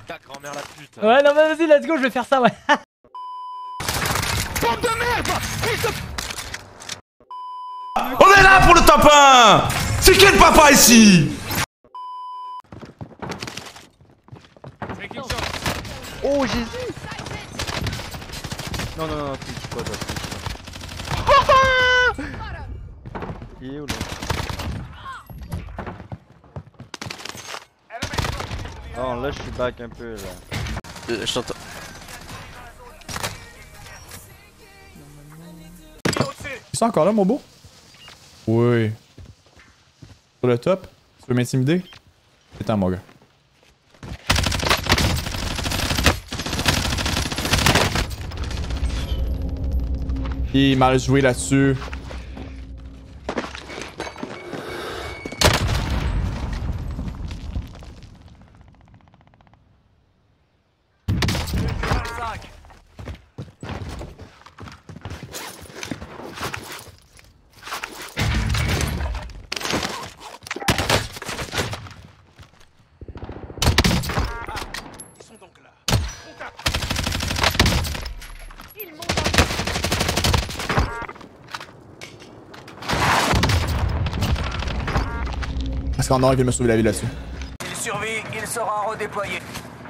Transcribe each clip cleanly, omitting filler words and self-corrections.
Ta grand-mère la pute. Ouais, non, mais vas-y, let's go, je vais faire ça, ouais. Bande de merde. On est là pour le top 1. C'est quel papa ici? Oh Jésus. Non, non, non, touche pas, touche pas. Il est où là? Non, là je suis back un peu là. Je t'entends. Ils sont encore là, mon beau? Oui. Sur le top? Tu veux m'intimider? C'est temps, mon gars. Il m'a joué là-dessus. Parce qu'en or, il vient me sauver la vie là-dessus. Il survit, il sera redéployé.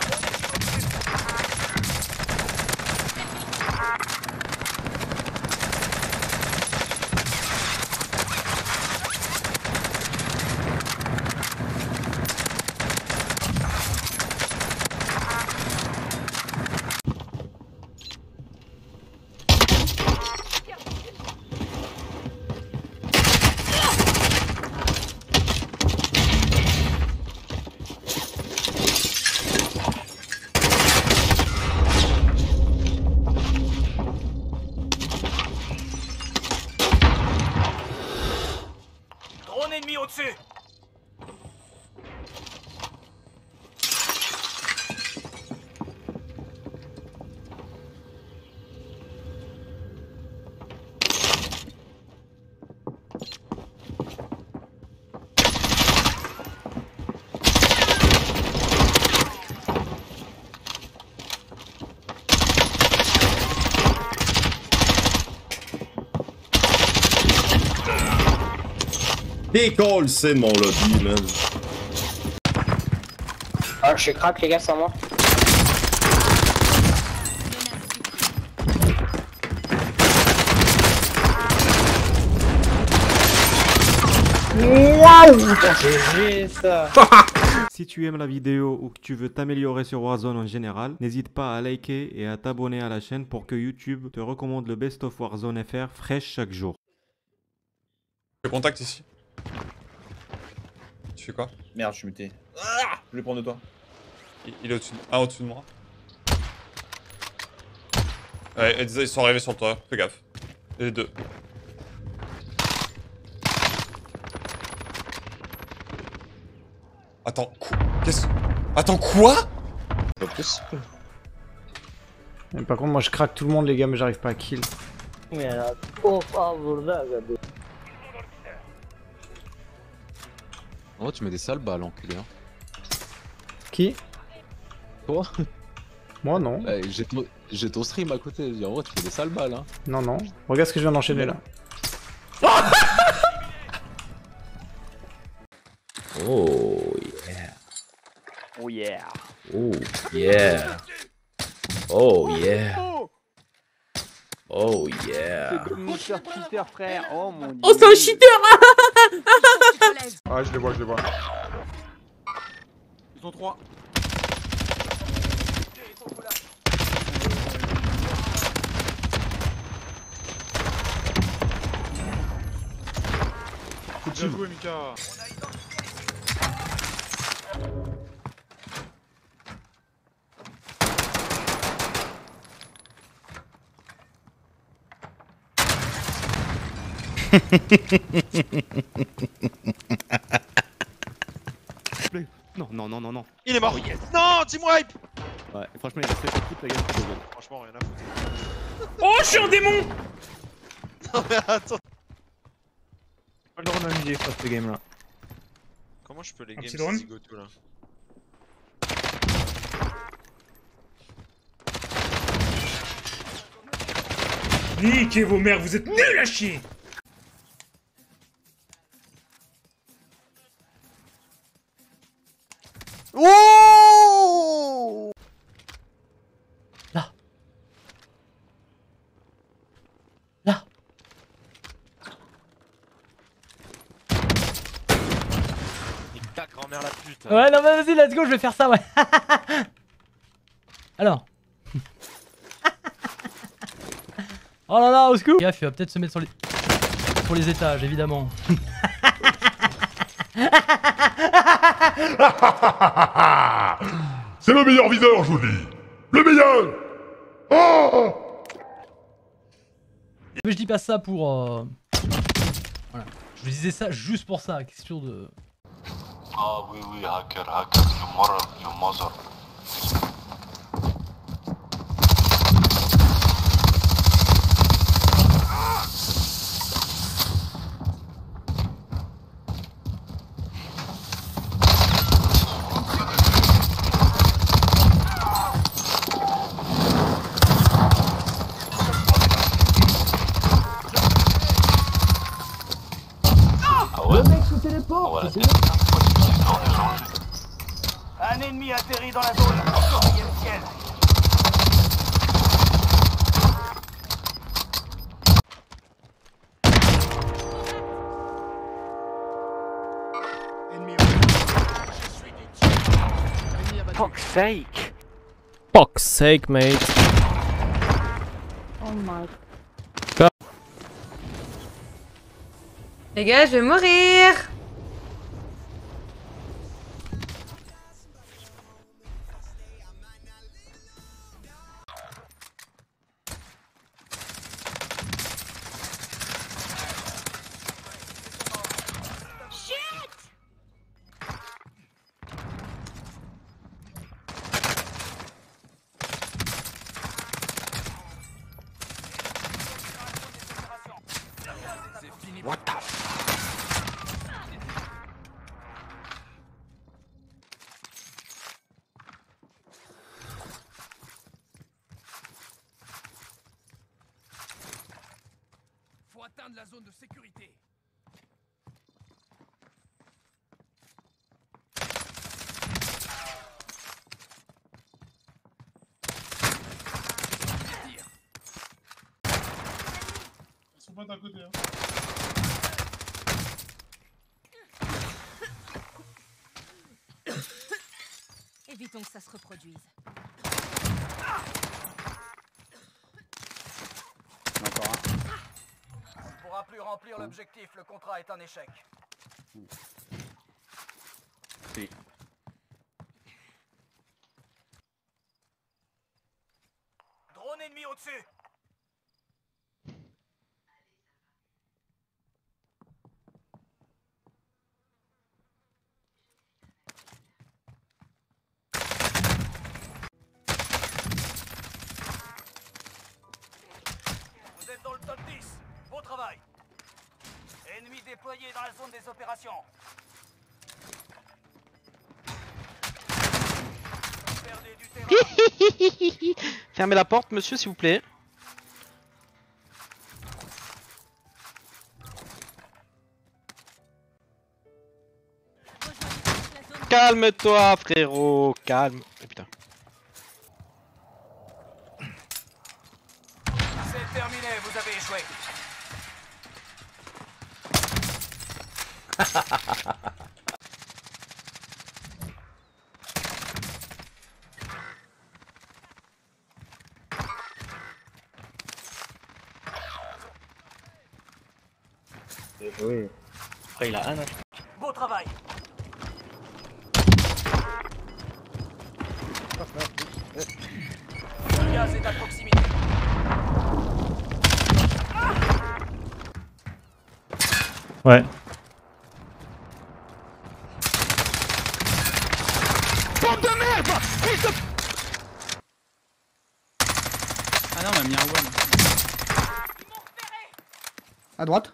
Drone ennemi au-dessus. Décolle, c'est mon lobby, man. Ah, je suis crack, les gars, sans moi. GG, ça. Si tu aimes la vidéo ou que tu veux t'améliorer sur Warzone en général, n'hésite pas à liker et à t'abonner à la chaîne pour que YouTube te recommande le Best of Warzone FR fraîche chaque jour. Je contact ici. Tu fais quoi? Merde, je suis muté. Ah, je vais prendre de toi. Il est au-dessus au-dessus de moi. Ouais, ils sont arrivés sur toi, fais gaffe. Les deux. Attends, qu'est-ce... Attends, quoi? Pas plus. Mais par contre, moi je craque tout le monde, les gars, mais j'arrive pas à kill. Oh, tu mets des sales balles, enculé. Hein. Qui? Toi? Moi, non. J'ai ton stream à côté. En vrai, tu mets des sales balles. Hein. Non, non. Regarde ce que je viens d'enchaîner là. Oh yeah. Oh yeah. Oh yeah. Oh yeah. Oh yeah. C'est mon cher cheater, frère. Oh mon dieu. Oh, c'est un cheater! Ah, je les vois, je les vois. Ils sont trois. Bien joué, Mika. Non, non, non, non, non. Il est mort. Oh, yes. Non, team wipe. Ouais, franchement, il a fait toute la gueule. Franchement, rien à foutre. Oh, je suis un démon! Non mais attends. Pas le droit de m'amuser face à ce game là. Comment je peux les Un games petit drone Zigoto là? Niquez vos mères, vous êtes nuls à chier. Oh Là. Là. Nique ta grand-mère la pute. Ouais, non, mais vas-y, let's go, je vais faire ça, ouais. Alors. Oh là là, au secours. Gaffe, il va peut-être se mettre sur les étages, évidemment. C'est le meilleur videur, je vous dis. Le meilleur. Oh Mais je dis pas ça pour... Voilà. Je vous disais ça juste pour ça, question de... Ah oui, hacker, you mother. Un ennemi atterrit dans la zone. Quatrième ciel. Fuck's sake. Fuck's sake, mate. Oh my. Les gars, je vais mourir. What the f... Faut atteindre la zone de sécurité. Ils sont pas d'un côté, hein. Évitons que ça se reproduise. Encore un. On ne pourra plus remplir l'objectif, le contrat est un échec. Si. Drone ennemi au-dessus. Vous êtes dans le top 10. Beau travail. Ennemi déployé dans la zone des opérations. Perdez du terrain. Fermez la porte, monsieur, s'il vous plaît. Calme-toi, frérot. Calme. Oh putain. C'est terminé, vous avez échoué. Oui. Après, il a un. Beau travail. Le gaz est à proximité. Ouais. Bande de merde! Ah non, on m'a mis un one. À droite.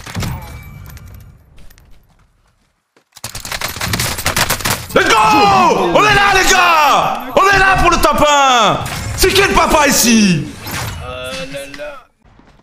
Let's go! On est là, les gars! On est là pour le top 1! C'est quel papa ici?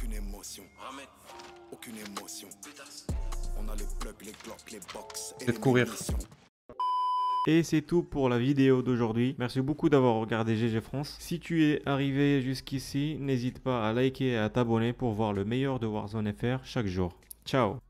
aucune émotion. Aucune émotion. On a les plugs, les glocks, les box et de courir. Et c'est tout pour la vidéo d'aujourd'hui. Merci beaucoup d'avoir regardé GG France. Si tu es arrivé jusqu'ici, n'hésite pas à liker et à t'abonner pour voir le meilleur de Warzone FR chaque jour. Ciao.